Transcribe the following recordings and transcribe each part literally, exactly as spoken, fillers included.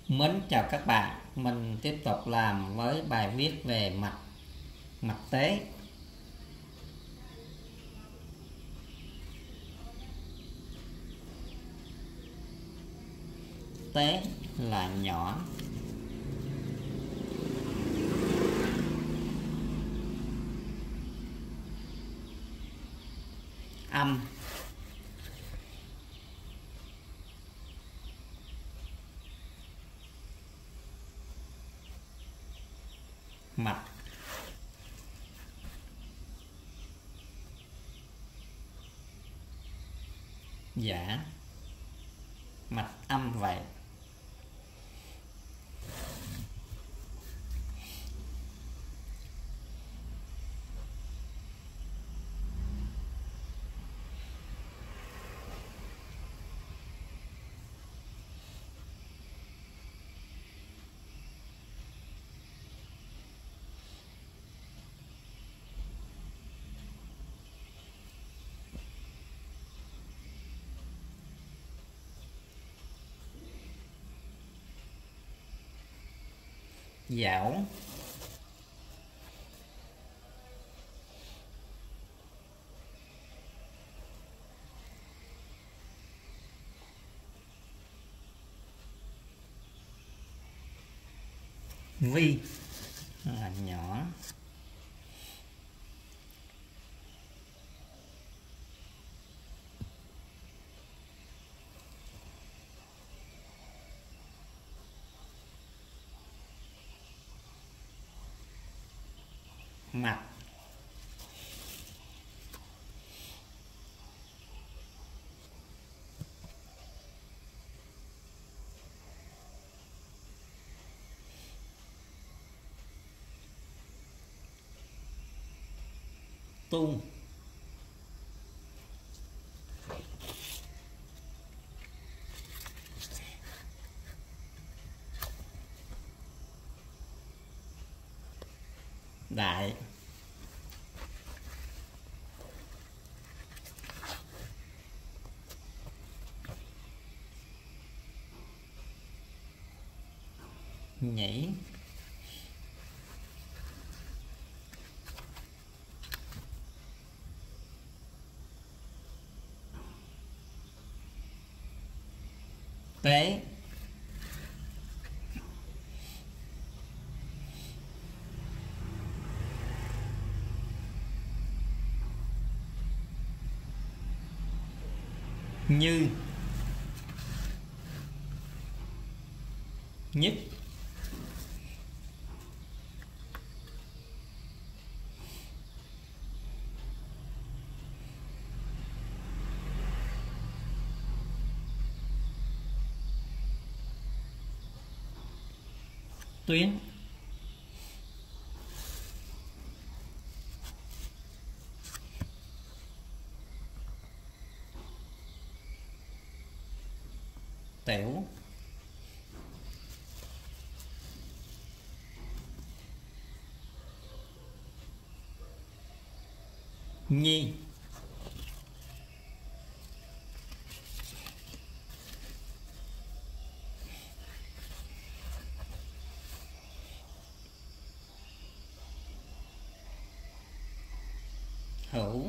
Mến chào các bạn, mình tiếp tục làm với bài viết về mặt mặt tế. Tế là nhỏ, âm mặt giả, mặt âm vậy. Dảo, vi là nhỏ, mặt tu, đại, nhảy, tế, như, nhất, tuyến, tẻo, nhi, hữu,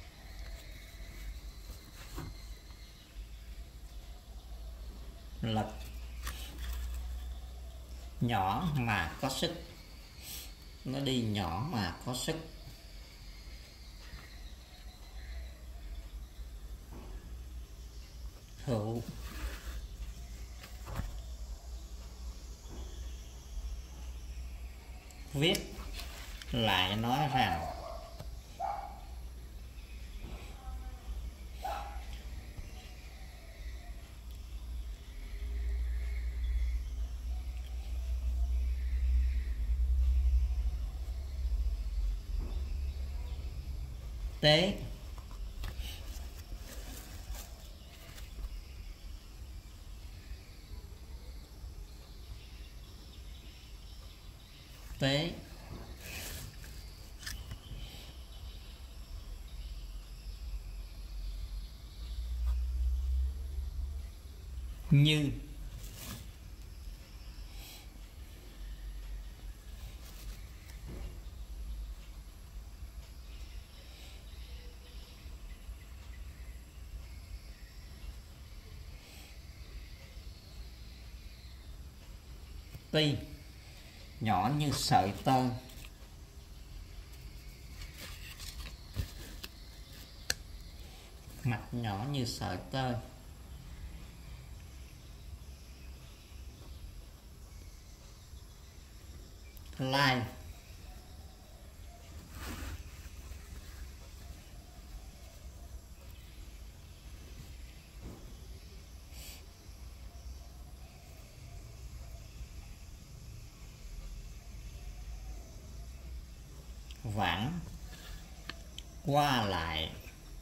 lực, nhỏ mà có sức, nó đi nhỏ mà có sức, hữu, viết lại nói rằng tế, tế, như, Ti nhỏ như sợi tơ. Mạch nhỏ như sợi tơ. Lai vãng qua lại.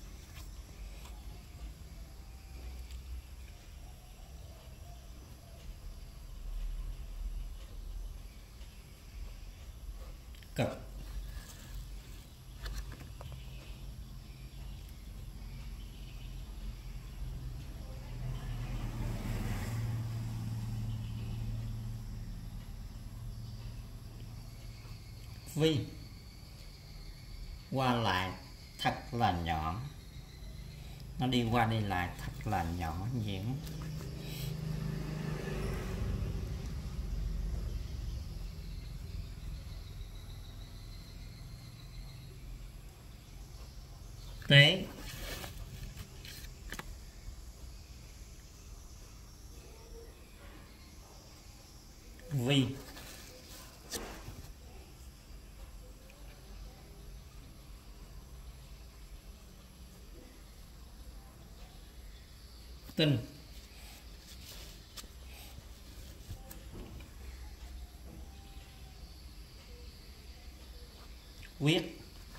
Cực vi qua lại thật là nhỏ, nó đi qua đi lại thật là nhỏ nhuyễn. Tế vi tinh quyết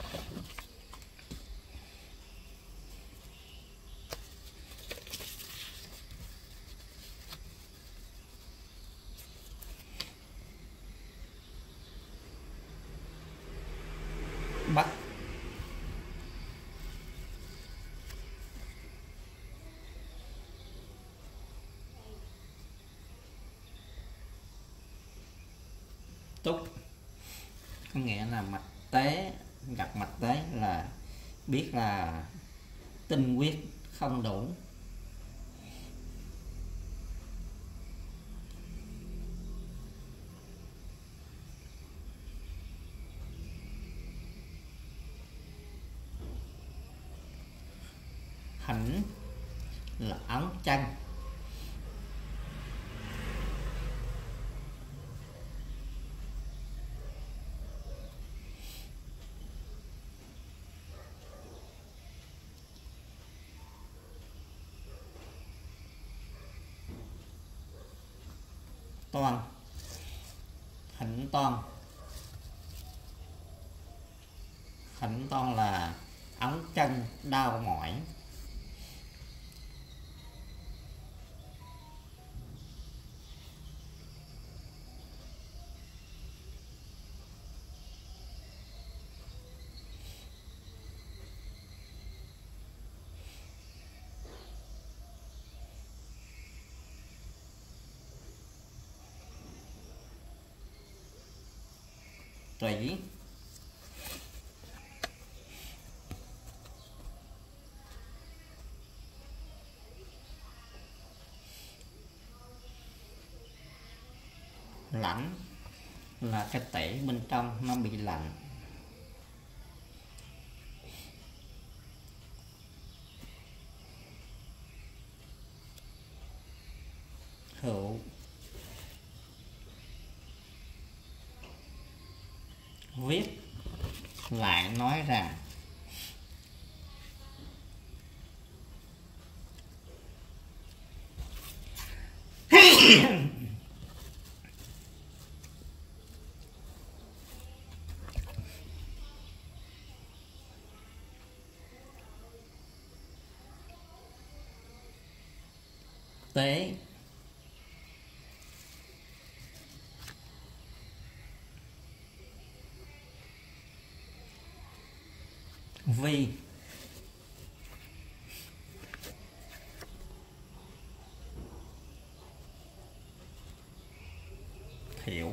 bắt túc, có nghĩa là mạch tế, gặp mạch tế là biết là tinh huyết không đủ. Hỉnh là ống chân. Toan hỉnh toan. Hỉnh toan là ống chân đau mỏi. Trĩ lạnh là cái tể bên trong nó bị lạnh. Hữu viết lại nói rằng tế vi thiểu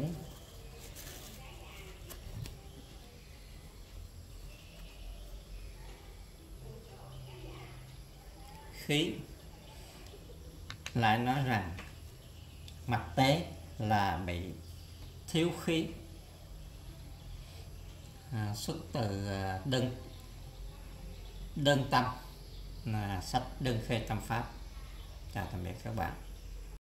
khí lại nói rằng mạch tế là bị thiếu khí, à, xuất từ đơn đơn tâm, là sách Đơn Khê Tâm Pháp. Chào tạm biệt các bạn.